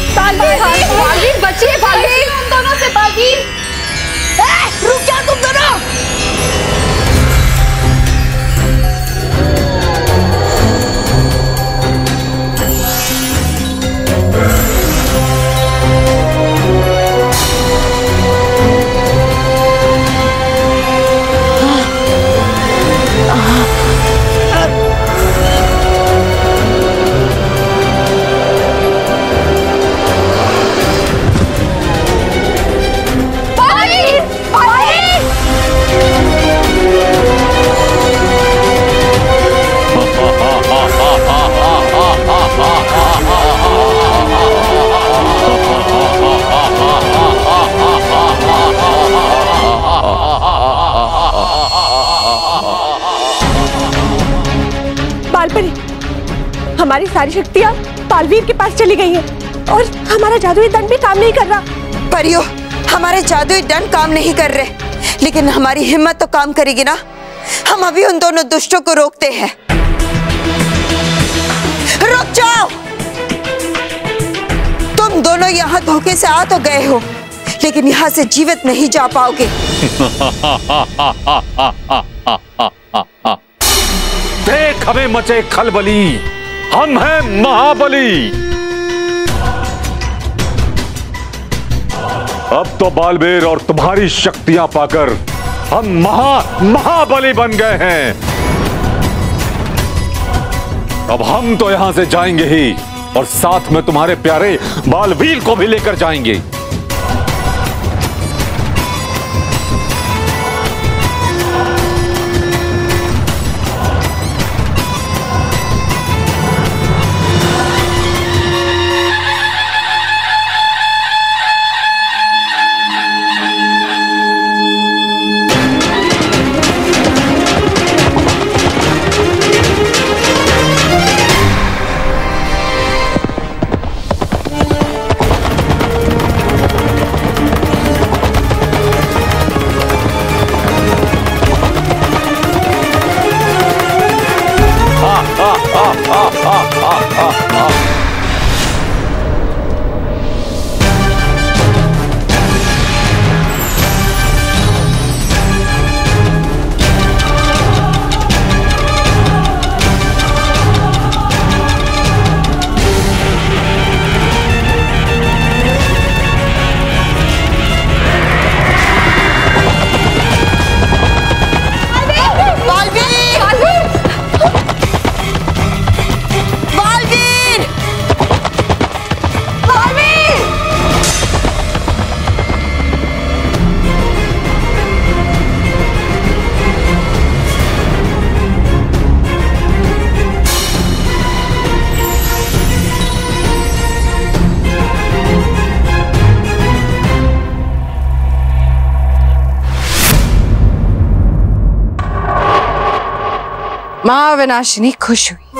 बालवीर बचिए, बालवीर उन दोनों से। बालवीर रुक जा तुम दोनों। हमारी सारी शक्तियाँ बालवीर के पास चली गई हैं और हमारा जादुई दंड भी काम नहीं कर रहा। परियो, हमारे जादुई दंड काम नहीं कर रहे, लेकिन हमारी हिम्मत तो काम करेगी ना। हम अभी उन दोनों दुष्टों को रोकते हैं। रुक जाओ। तुम दोनों यहाँ धोखे से आ तो गए हो, लेकिन यहाँ से जीवित नहीं जा पाओगे। देख हमें मचे खलबली, हम हैं महाबली। अब तो बालवीर और तुम्हारी शक्तियां पाकर हम महाबली बन गए हैं। अब हम तो यहां से जाएंगे ही और साथ में तुम्हारे प्यारे बालवीर को भी लेकर जाएंगे। माँ विनाशिनी खुश हुई।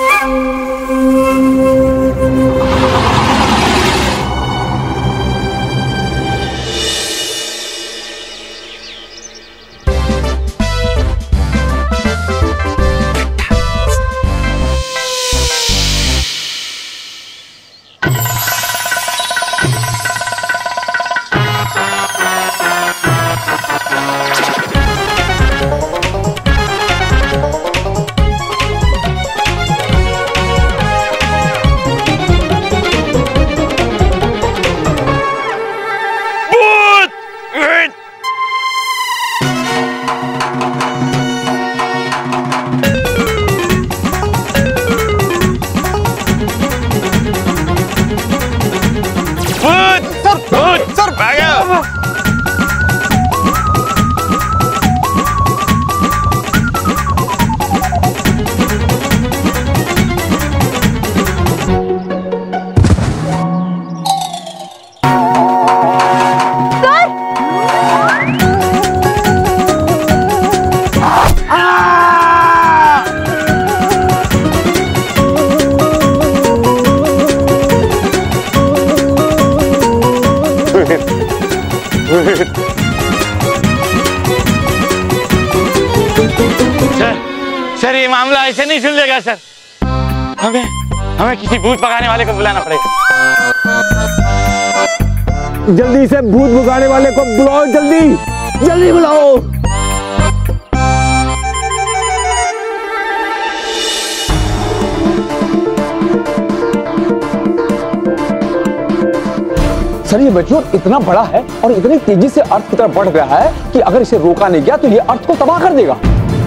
सर ये मामला ऐसे नहीं सुलझेगा सर, हमें किसी भूत पकाने वाले को बुलाना पड़ेगा। जल्दी से भूत भगाने वाले को बुलाओ, जल्दी जल्दी बुलाओ। सर ये मेट्रो इतना बड़ा है और इतनी तेजी से अर्थ की तरफ बढ़ रहा है कि अगर इसे रोका नहीं गया तो ये अर्थ को तबाह कर देगा।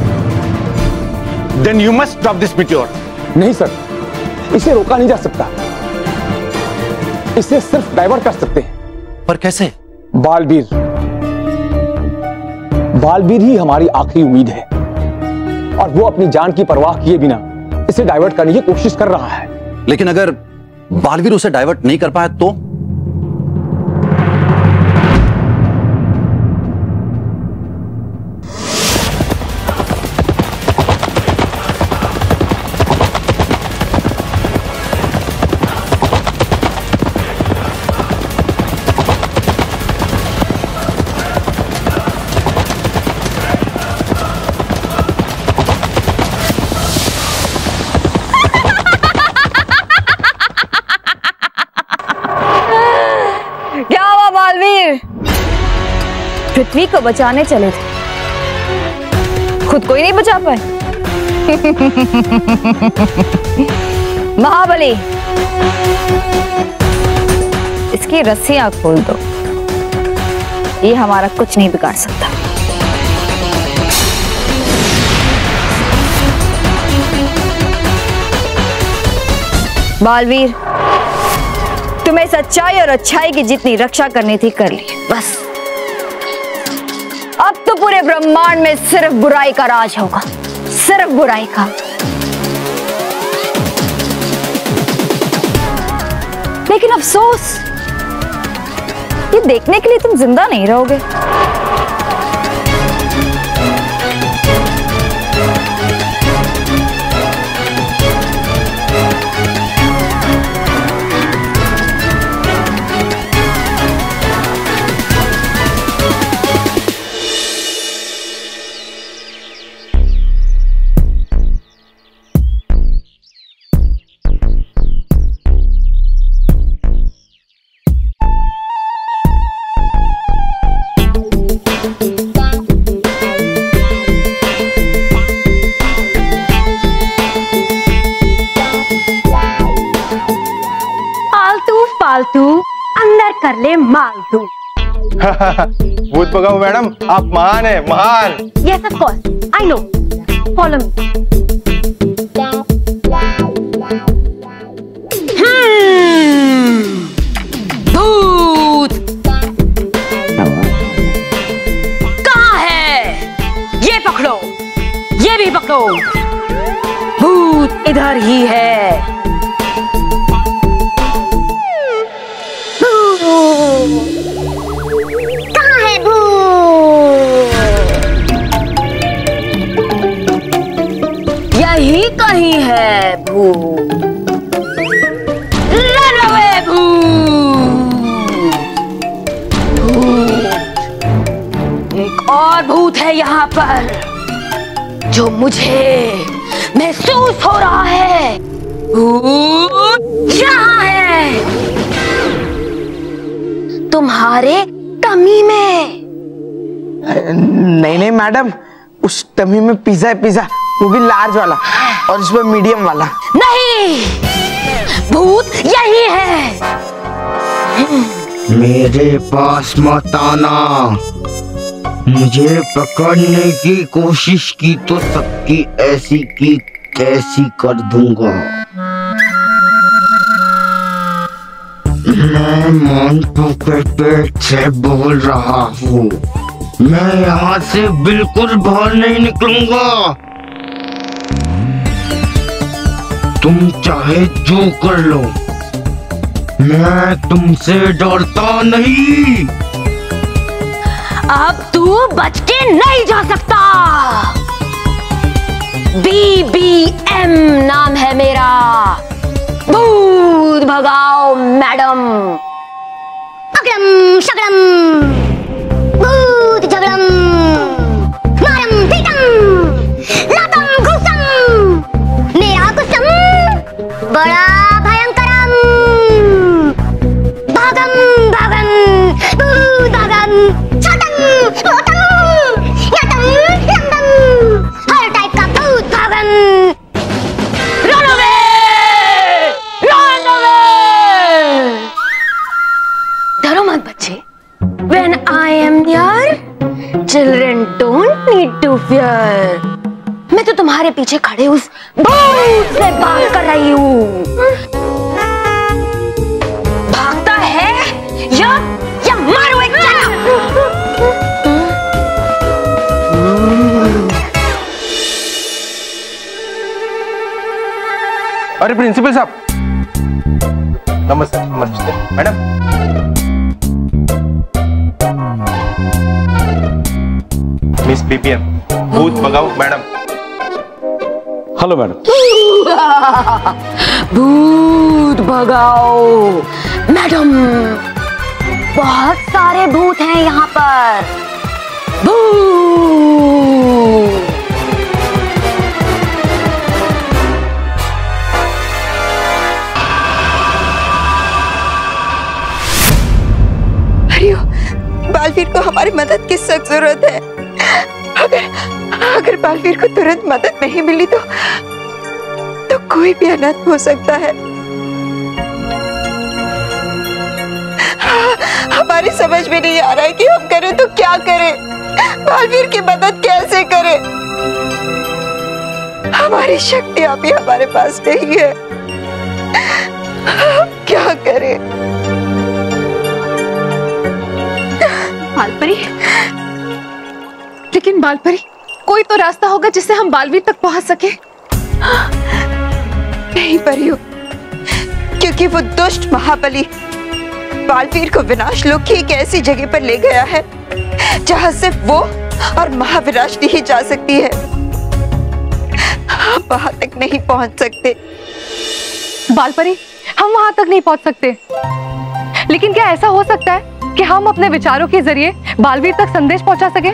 Then you must stop this meteor. नहीं सर, इसे रोका नहीं जा सकता, इसे सिर्फ डाइवर्ट कर सकते हैं। पर कैसे? बालवीर ही हमारी आखिरी उम्मीद है और वो अपनी जान की परवाह किए बिना इसे डाइवर्ट करने की कोशिश कर रहा है। लेकिन अगर बालवीर उसे डाइवर्ट नहीं कर पाया तो? पृथ्वी को बचाने चले थे, खुद को ही नहीं बचा पाए। महाबली, इसकी रस्सियां खोल दो, ये हमारा कुछ नहीं बिगाड़ सकता। बालवीर, तुम्हें सच्चाई और अच्छाई की जितनी रक्षा करनी थी कर ली, बस अब तो पूरे ब्रह्मांड में सिर्फ बुराई का राज होगा, सिर्फ बुराई का। लेकिन अफसोस, ये देखने के लिए तुम जिंदा नहीं रहोगे। फालतू अंदर कर ले मालतू। भूत भगाओ मैडम, आप महान है, महान। Yes of course, I know, follow me. भूत कहाँ है? ये पकड़ो, ये भी पकड़ो, भूत इधर ही है। कहाँ है भूत? यही कहीं है भूत। रन अवे भूत। एक और भूत है यहाँ पर जो मुझे महसूस हो रहा है। भूत यहाँ है, तुम्हारे टमी में। नहीं नहीं मैडम, उस टमी में पिज्जा है, पिज्जा, वो भी लार्ज वाला, और इसमें मीडियम वाला। नहीं, भूत यही है। मेरे पास मत आना, मुझे पकड़ने की कोशिश की तो सबकी ऐसी की तैसी कर दूंगा। मैं मोंटू के पेट से बोल रहा हूँ, मैं यहाँ से बिल्कुल बाहर नहीं निकलूंगा। तुम चाहे जो कर लो, मैं तुमसे डरता नहीं। अब तू बच के नहीं जा सकता। BBM नाम है मेरा, भूत भगाओ मैडम। अगड़म शगड़म, भूत झगड़म, मारम पीटम, लातम घुसम, मेरा कुसम बड़ा भयंकरम। भागम भागम तुम्हारे पीछे खड़े उस भूत से बात कर रही हूँ। भागता है या मारो एक अरे प्रिंसिपल साहब, नमस्ते। नमस्ते मैडम। मिस बीपीएम, भूत भगाओ मैडम। Hello madam. भूत भगाओ मैडम। बहुत सारे भूत हैं यहाँ पर। भूत। बालवीर को हमारी मदद की सख्त जरूरत है। अगर बालवीर को तुरंत मदद नहीं मिली तो कोई भी अनर्थ हो सकता है। हमारी समझ में नहीं आ रहा है कि हम करें तो क्या करें, बालवीर की मदद कैसे करें। हमारी शक्ति अभी हमारे पास नहीं है, क्या करें। बालपरी, लेकिन बालपरी, कोई तो रास्ता होगा जिससे हम बालवीर तक पहुंच सके। नहीं परियो, क्योंकि वो दुष्ट महाबली बालवीर को विनाश लोक की एक ऐसी जगह पर ले गया है जहां सिर्फ वो और महाविनाशिनी ही जा सकती है। हम वहां तक नहीं पहुंच सकते। बालपरी, हम वहां तक नहीं पहुंच सकते, लेकिन क्या ऐसा हो सकता है कि हम अपने विचारों के जरिए बालवीर तक संदेश पहुंचा सके?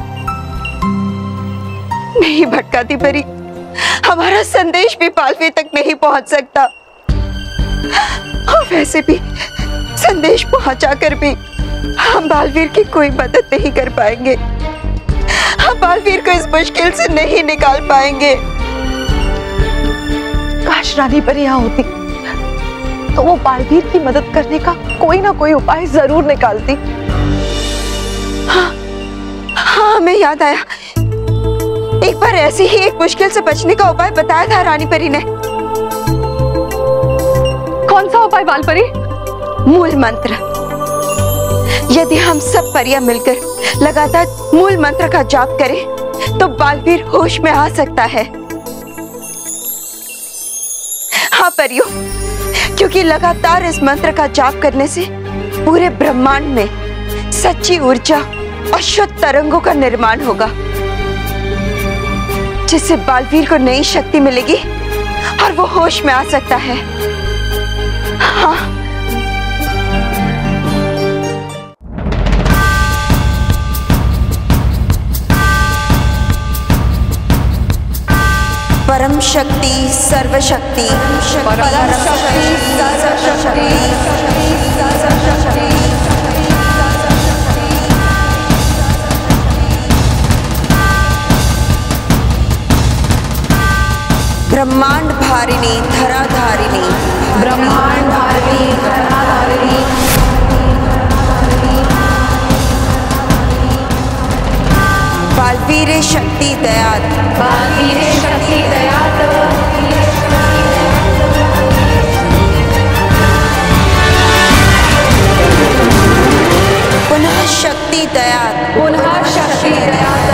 नहीं भटकाती परी, हमारा संदेश भी बालवीर तक नहीं पहुंच सकता। और वैसे भी संदेश पहुंचाकर भी हम बालवीर की कोई मदद नहीं कर पाएंगे। हम बालवीर को इस मुश्किल से नहीं निकाल पाएंगे। काश रानी परी यहाँ होती तो वो बालवीर की मदद करने का कोई ना कोई उपाय जरूर निकालती। हाँ, हमें याद आया, एक बार ऐसी ही एक मुश्किल से बचने का उपाय बताया था रानी परी ने। कौन सा उपाय बालपरी? मूल मंत्र। यदि हम सब परियां मिलकर लगातार मूल मंत्र का जाप करें तो बालवीर होश में आ सकता है। हाँ परियों, क्योंकि लगातार इस मंत्र का जाप करने से पूरे ब्रह्मांड में सच्ची ऊर्जा और शुद्ध तरंगों का निर्माण होगा, जिससे बालवीर को नई शक्ति मिलेगी और वो होश में आ सकता है। हाँ। परम शक्ति सर्वशक्ति, परम शक्ति सर्वशक्ति, ब्रह्मांड भारिणी धराधारिणी, ब्रह्मांड भारिणी धराधारिणी, बालवीर शक्ति दयाद, बालवीर शक्ति दयाद, पुनः शक्ति दयाद, पुनः शक्ति दयाद,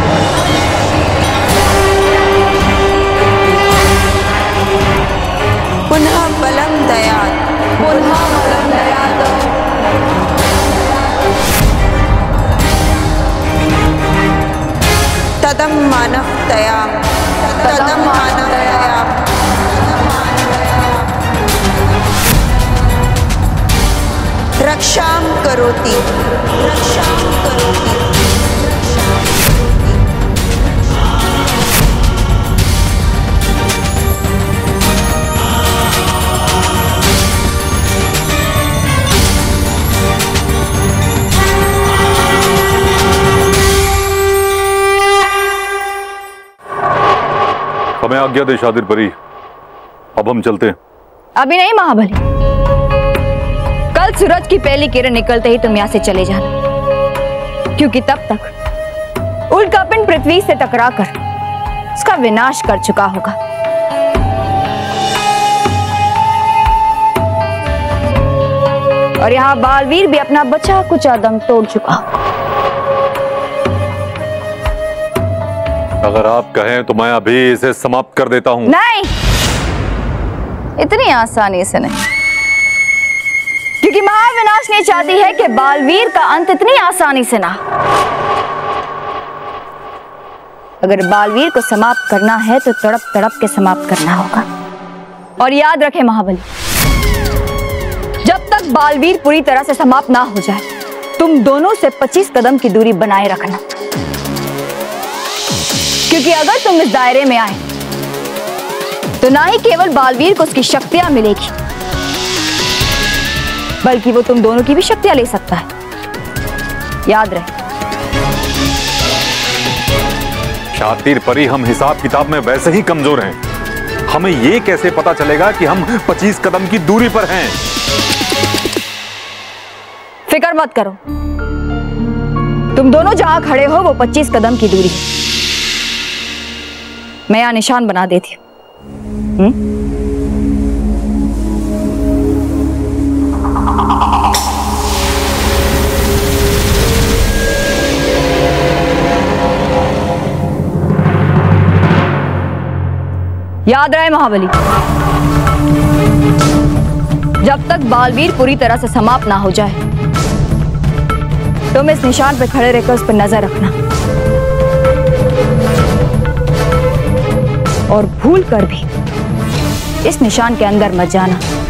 पुनः बलम दयाद, पुनः बलम दयाद, तदम मानव दया, तदम मानव दया, रक्षाम करोति, रक्षाम करोति, हमें आज्ञा दे शादिर परी, अब हम चलते हैं। अभी नहीं महाबली, कल सूरज की पहली किरण निकलते ही तुम यहाँ से चले जाना, क्योंकि तब तक उल्कापिंड पृथ्वी से टकराकर उसका विनाश कर चुका होगा। और यहाँ बालवीर भी अपना बचा कुचा दम तोड़ चुका होगा। अगर आप कहें तो मैं अभी इसे समाप्त कर देता हूं। नहीं, इतनी आसानी से नहीं, क्योंकि महाविनाश नहीं चाहती है कि बालवीर का अंत इतनी आसानी से ना। अगर बालवीर को समाप्त करना है तो तड़प तड़प के समाप्त करना होगा। और याद रखें महाबली, जब तक बालवीर पूरी तरह से समाप्त ना हो जाए, तुम दोनों से 25 कदम की दूरी बनाए रखना, क्योंकि अगर तुम इस दायरे में आए तो ना ही केवल बालवीर को उसकी शक्तियां मिलेगी, बल्कि वो तुम दोनों की भी शक्तियां ले सकता है। याद रहे। शातिर परी, हम हिसाब किताब में वैसे ही कमजोर हैं। हमें ये कैसे पता चलेगा कि हम 25 कदम की दूरी पर हैं? फिक्र मत करो, तुम दोनों जहां खड़े हो वो 25 कदम की दूरी, मैं यहां निशान बना देती हूं। याद रहे महाबली, जब तक बालवीर पूरी तरह से समाप्त ना हो जाए, तुम इस निशान पर खड़े रहकर उस पर नजर रखना, और भूल कर भी इस निशान के अंदर मत जाना।